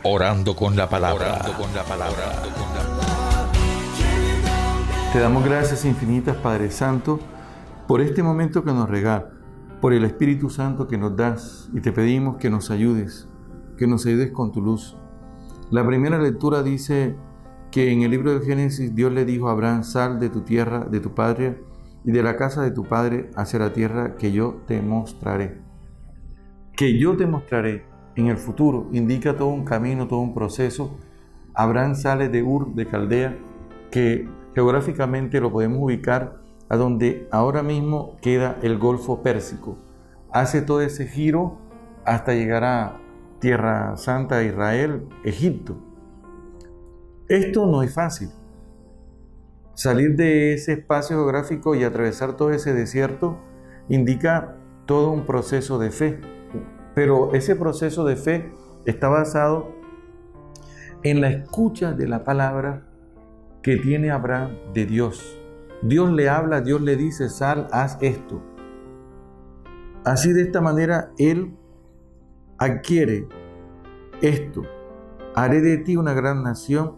Orando con la palabra. Te damos gracias infinitas, Padre Santo, por este momento que nos regalas, por el Espíritu Santo que nos das, y te pedimos que nos ayudes con tu luz. La primera lectura dice que en el libro de Génesis Dios le dijo a Abraham: sal de tu tierra, de tu patria y de la casa de tu padre hacia la tierra que yo te mostraré. Que yo te mostraré en el futuro indica todo un camino, todo un proceso. Abraham sale de Ur de Caldea, que geográficamente lo podemos ubicar a donde ahora mismo queda el Golfo Pérsico. Hace todo ese giro hasta llegar a Tierra Santa, Israel, Egipto. Esto no es fácil. Salir de ese espacio geográfico y atravesar todo ese desierto indica todo un proceso de fe. Pero ese proceso de fe está basado en la escucha de la palabra que tiene Abraham de Dios. Dios le habla, Dios le dice: sal, haz esto. Así, de esta manera, él adquiere esto: haré de ti una gran nación,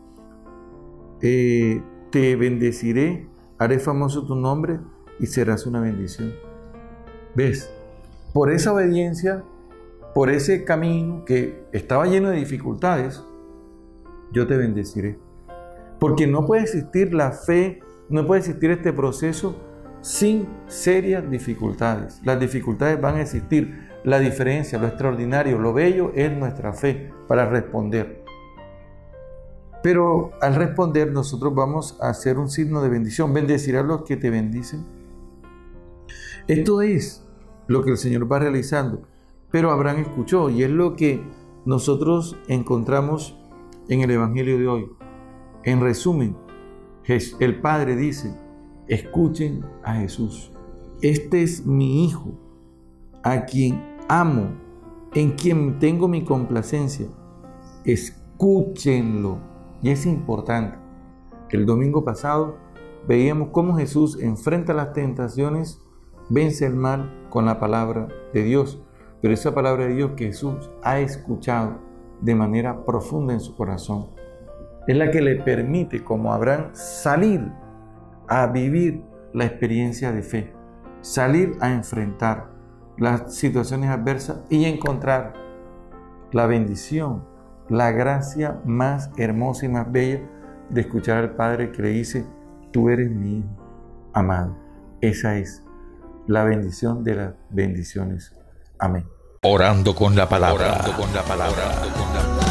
te bendeciré, haré famoso tu nombre y serás una bendición. ¿Ves? Por esa obediencia, por ese camino que estaba lleno de dificultades, yo te bendeciré. Porque no puede existir la fe, no puede existir este proceso sin serias dificultades. Las dificultades van a existir. La diferencia, lo extraordinario, lo bello es nuestra fe para responder. Pero al responder, nosotros vamos a hacer un signo de bendición. Bendeciré a los que te bendicen. Esto es lo que el Señor va realizando. Pero Abraham escuchó, y es lo que nosotros encontramos en el Evangelio de hoy. En resumen, el Padre dice: escuchen a Jesús. Este es mi Hijo, a quien amo, en quien tengo mi complacencia. Escúchenlo. Y es importante. El domingo pasado veíamos cómo Jesús enfrenta las tentaciones, vence el mal con la palabra de Dios. Pero esa palabra de Dios que Jesús ha escuchado de manera profunda en su corazón es la que le permite, como Abraham, salir a vivir la experiencia de fe, salir a enfrentar las situaciones adversas y encontrar la bendición, la gracia más hermosa y más bella de escuchar al Padre que le dice: tú eres mi Hijo amado. Esa es la bendición de las bendiciones. Amén. Orando con la palabra.